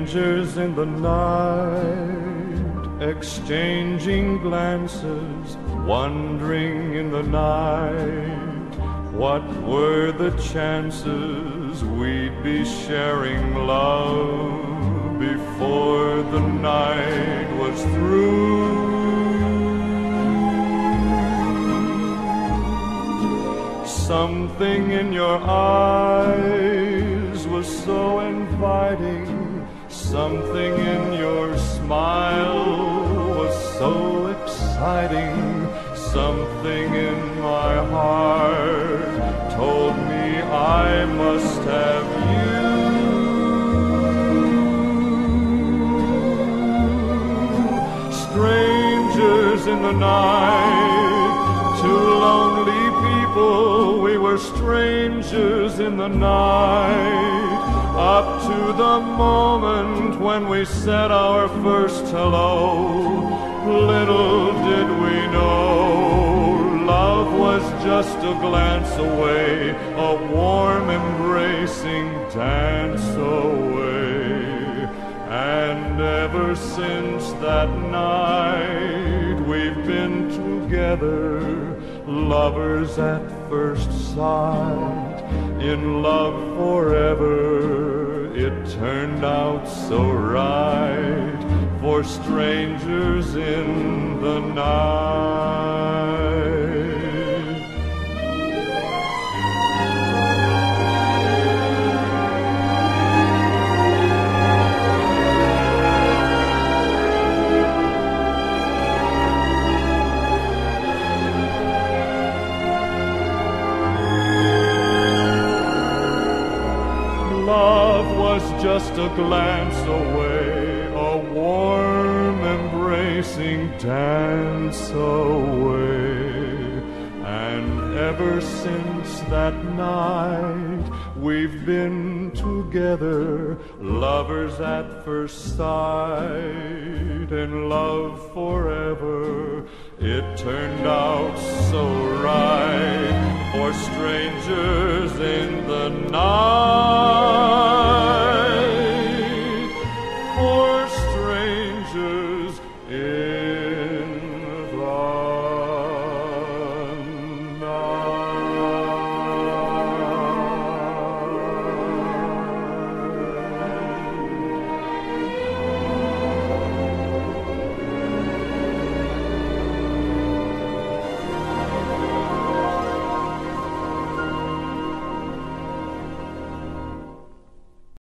Strangers in the night, exchanging glances, wondering in the night, what were the chances we'd be sharing love before the night was through. Something in your eyes was so inviting, something in your smile was so exciting, something in my heart told me I must have you. Strangers in the night, two lonely people, we were strangers in the night, up to the moment when we said our first hello. Little did we know, love was just a glance away, a warm embracing dance away. And ever since that night we've been together, lovers at first sight, in love forever. It turned out so right for strangers in the night. Love was just a glance away, a warm embracing dance away. And ever since that night we've been together, lovers at first sight, in love forever. It turned out so right for strangers in the night.